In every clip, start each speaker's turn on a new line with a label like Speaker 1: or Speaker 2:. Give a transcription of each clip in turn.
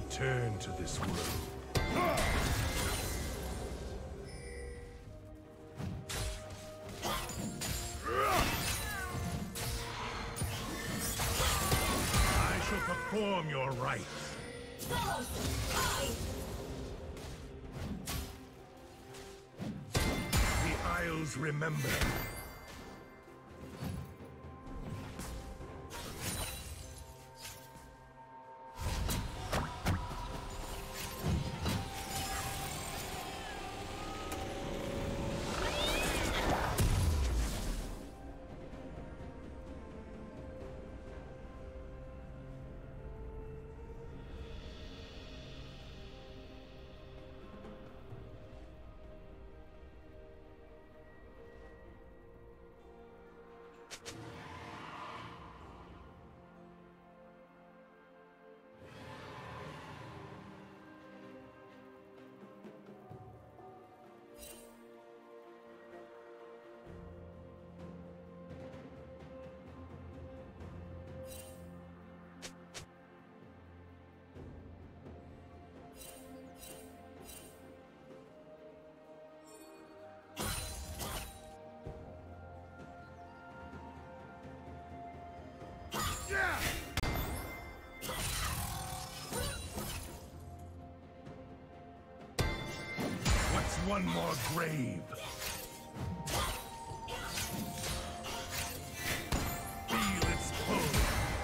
Speaker 1: return to this world. I shall perform your rites. The Isles remember. What's one more grave? Feel its pull.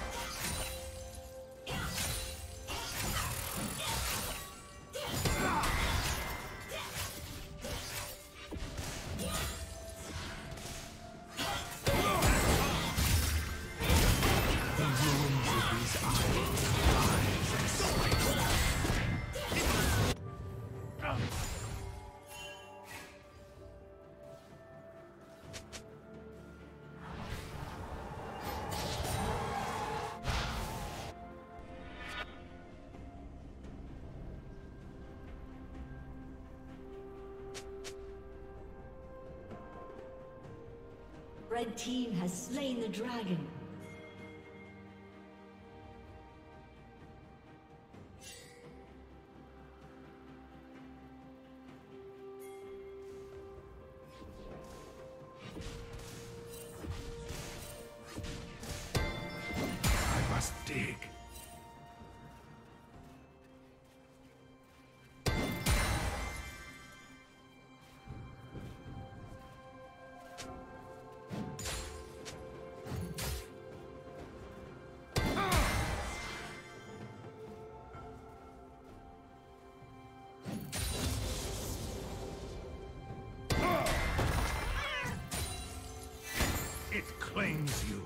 Speaker 1: The ruins of these isles rise and slay.
Speaker 2: Red team has slain the dragon.
Speaker 1: I must dig. It claims you.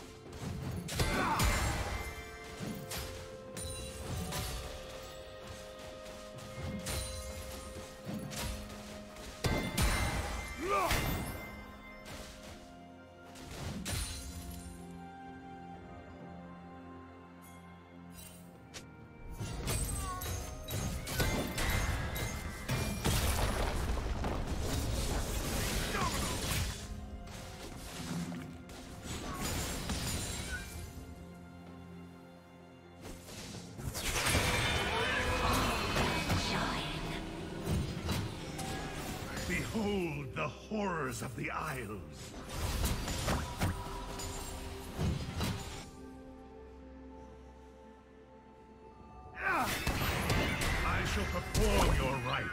Speaker 1: Behold the horrors of the Isles. I shall perform your rites.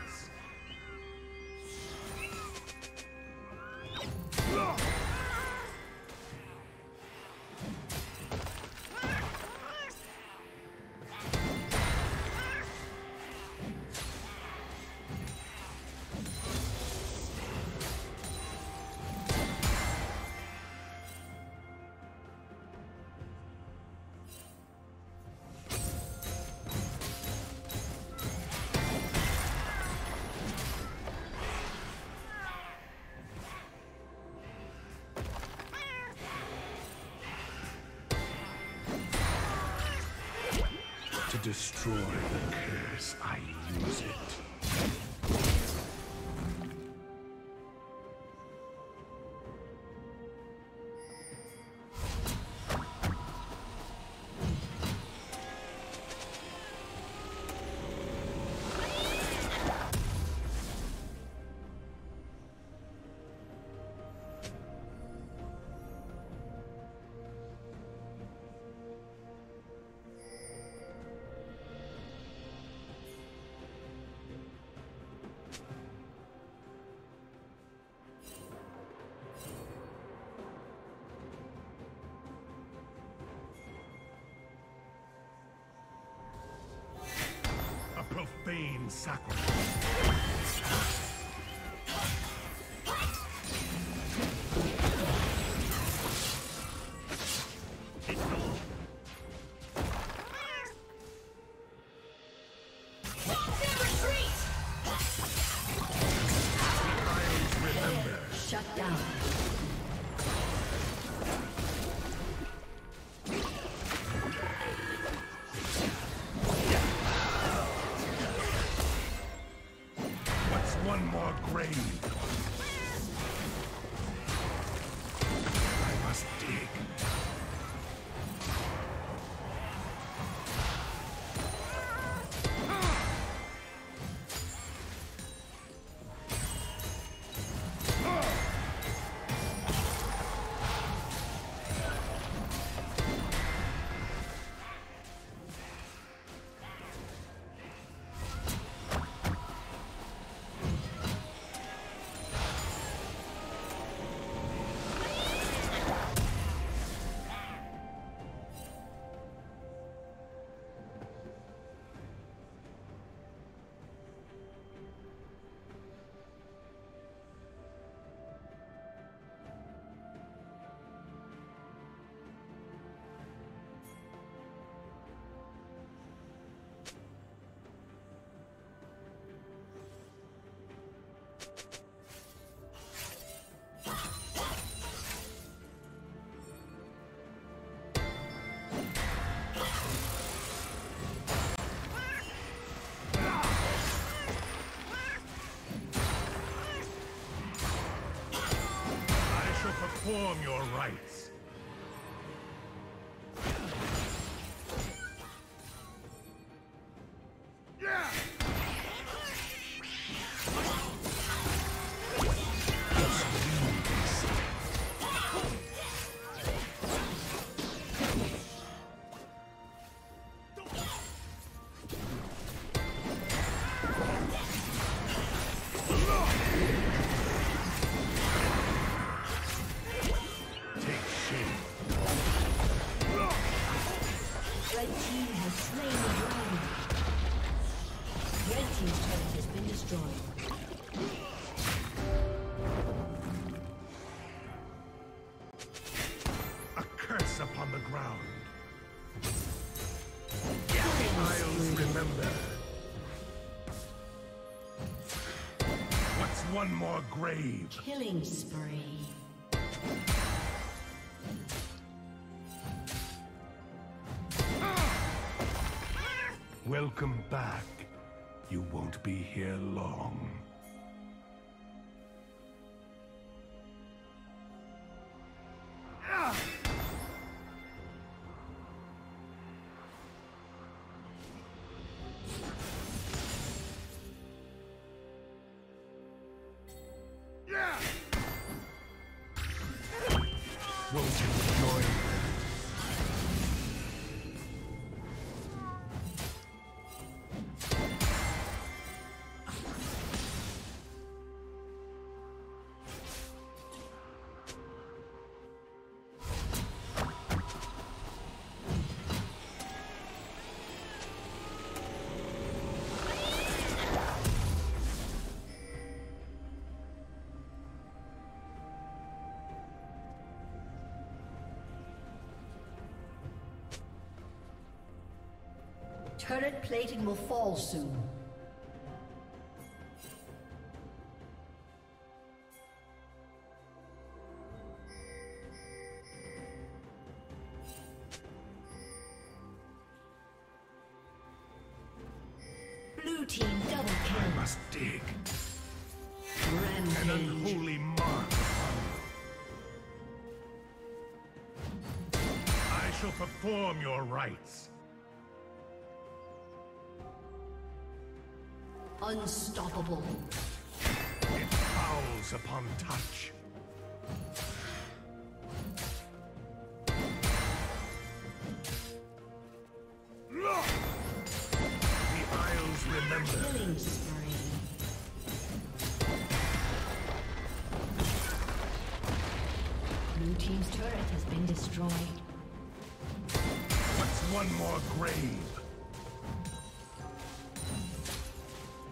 Speaker 1: To destroy the curse, I use it. human sacrifice. Perform your rites. Upon the ground. I'll remember. What's one more grave?
Speaker 2: Killing spree.
Speaker 1: Welcome back. You won't be here long. Won't you join?
Speaker 2: Turret plating will fall soon. Blue team double kill.
Speaker 1: I must dig.
Speaker 2: Rampage.
Speaker 1: An unholy mark. I shall perform your rites.
Speaker 2: Unstoppable.
Speaker 1: It fouls upon touch. The Isles remember.
Speaker 2: Killing spree. Blue team's turret has been destroyed.
Speaker 1: What's one more grave?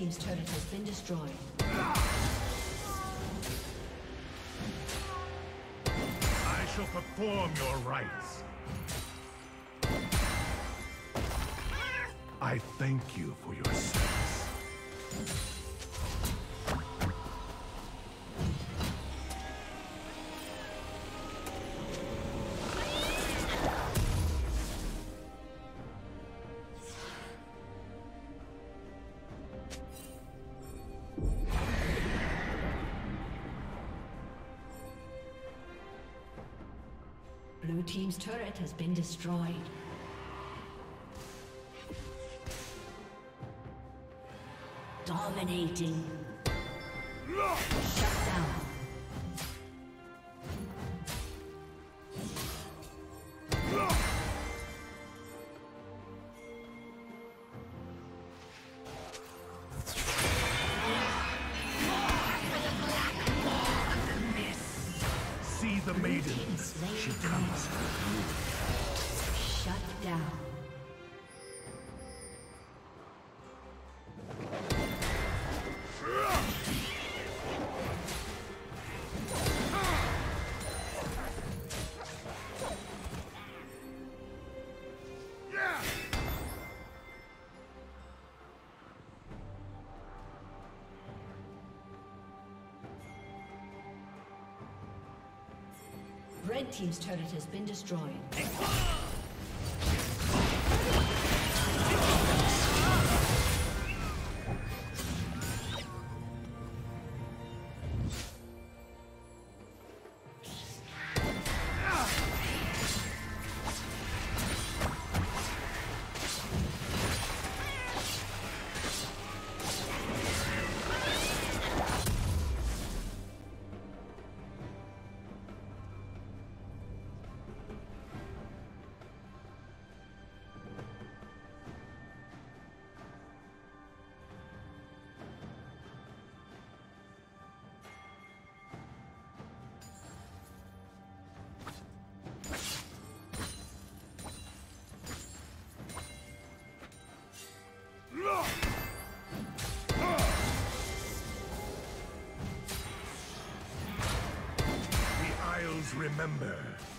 Speaker 2: team's turret has been destroyed.
Speaker 1: I shall perform your rites. I thank you for your service.
Speaker 2: Blue team's turret has been destroyed. Dominating. Shut down.
Speaker 1: See the maiden. She comes for you.
Speaker 2: Shut down. Red team's turret has been destroyed.
Speaker 1: Remember.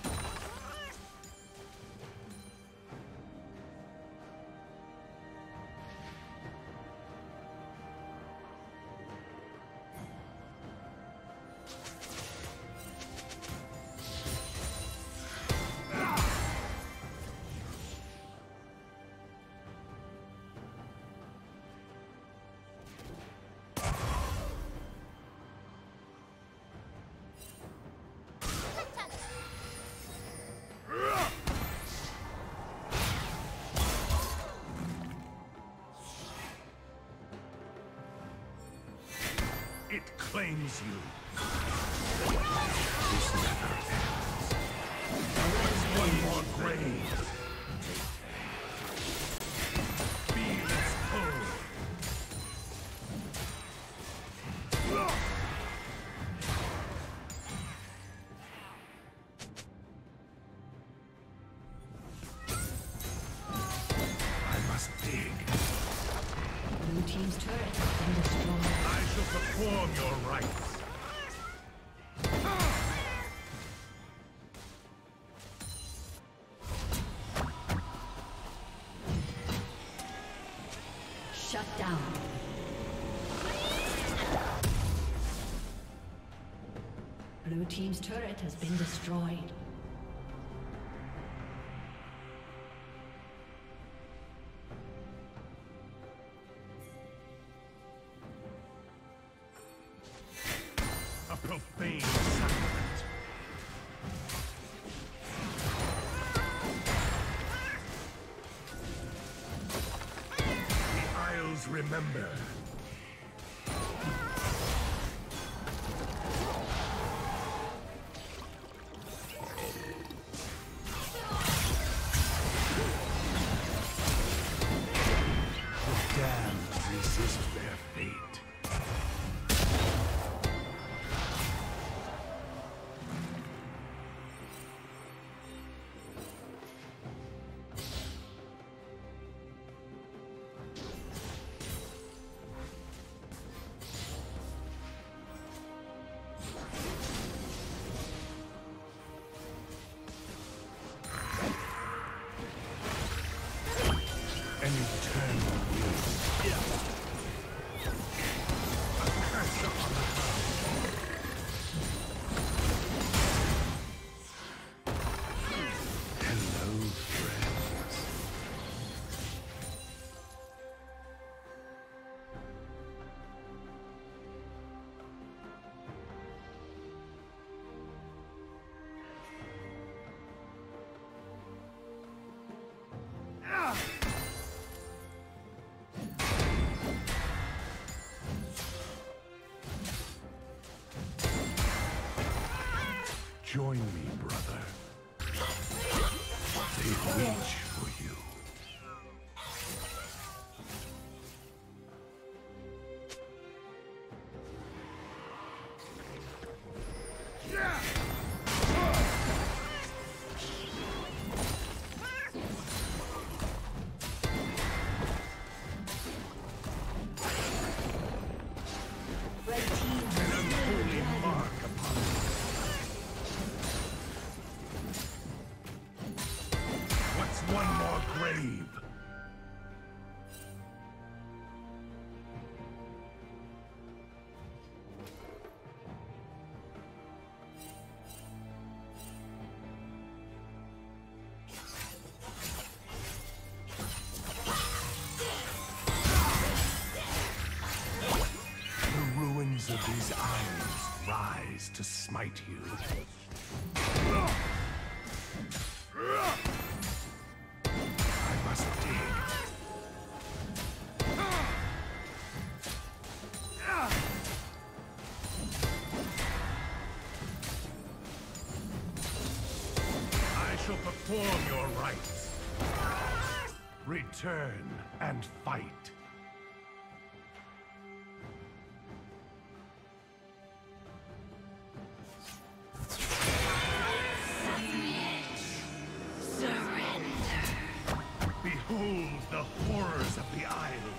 Speaker 1: It claims you. This never ends. One more grave. Feel its pull. I must dig.
Speaker 2: Blue team's turret has been destroyed.
Speaker 1: I shall perform your rites.
Speaker 2: Shut down. Blue team's turret has been destroyed.
Speaker 1: A profane sacrament. The Isles remember. The damned resist their fate. Join me, brother. They reach for you. Of these isles rise to smite you. I must dig. I shall perform your rites. Return and fight. Behold the horrors of the Isles.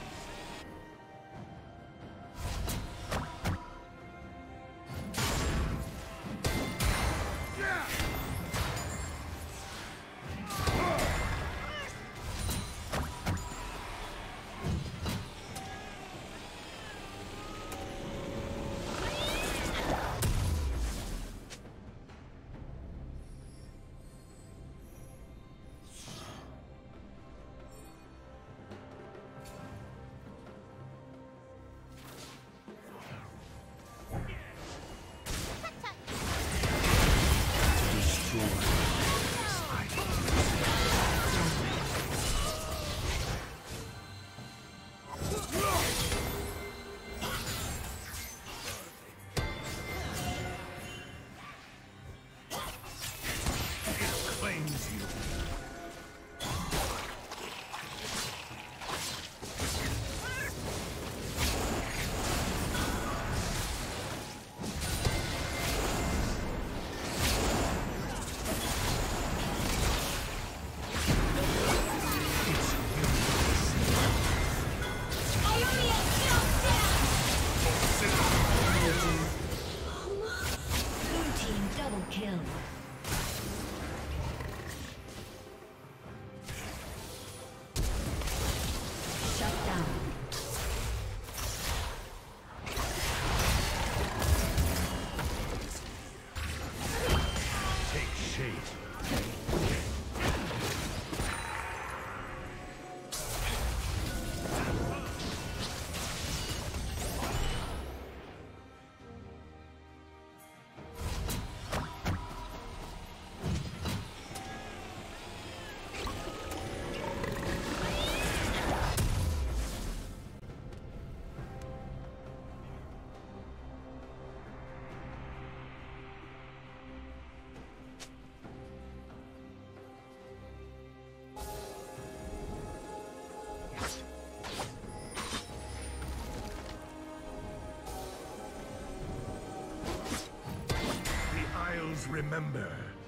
Speaker 1: Remember.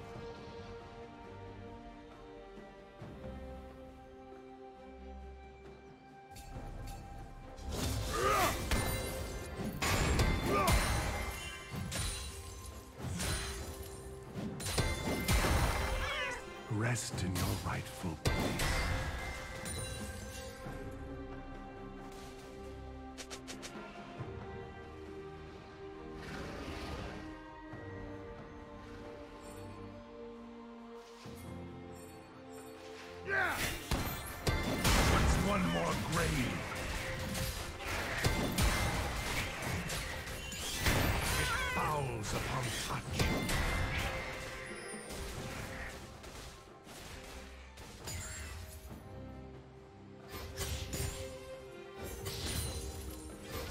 Speaker 1: Rest in your rightful place. What's one more grave? It fouls upon touch.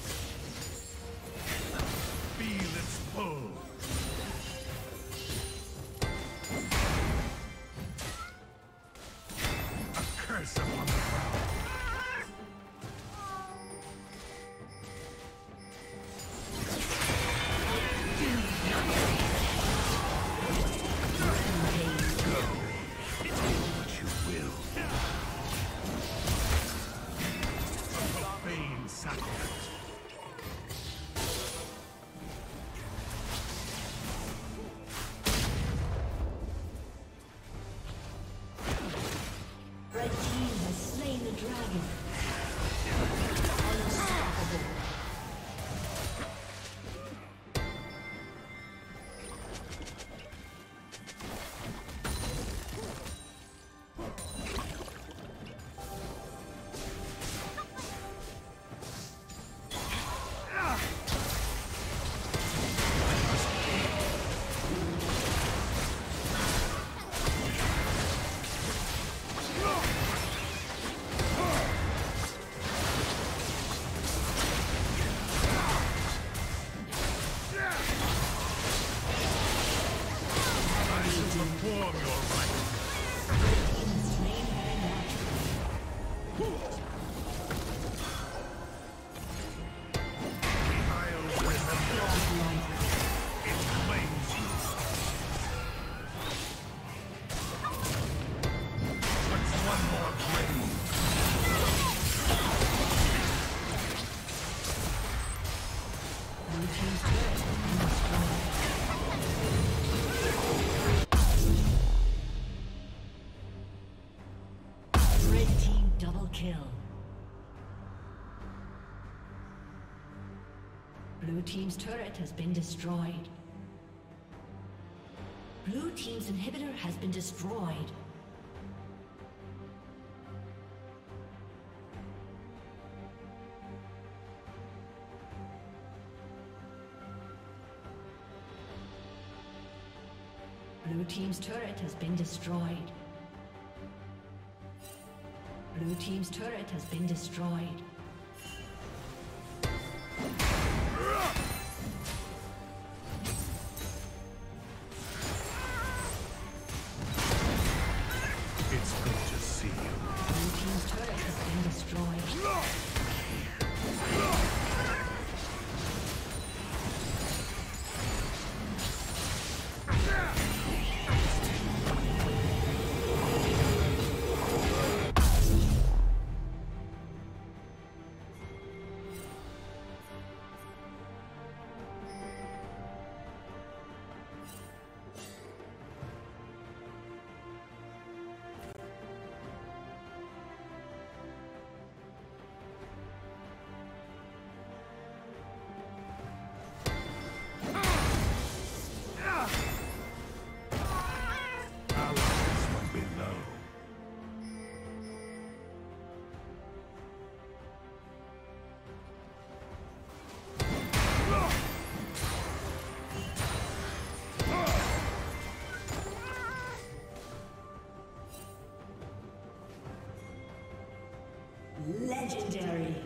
Speaker 1: Feel its pull. Curse upon the ground.
Speaker 2: Red team has slain the dragon. Unstoppable. Kill. Blue team's turret has been destroyed. Blue team's inhibitor has been destroyed. Blue team's turret has been destroyed. Blue team's turret has been destroyed.
Speaker 1: It's good to see you.
Speaker 2: Blue team's turret has been destroyed. Legendary.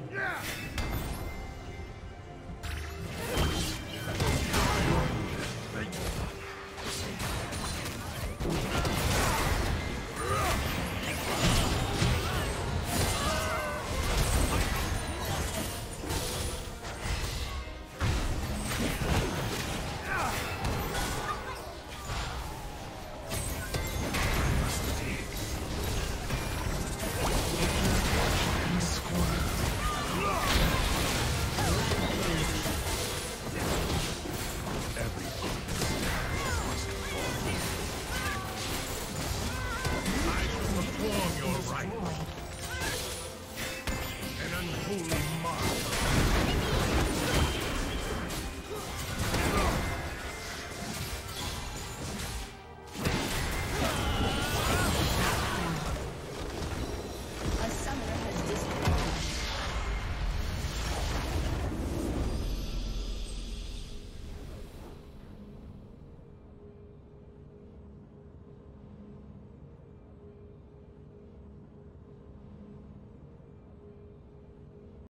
Speaker 1: Perform your right.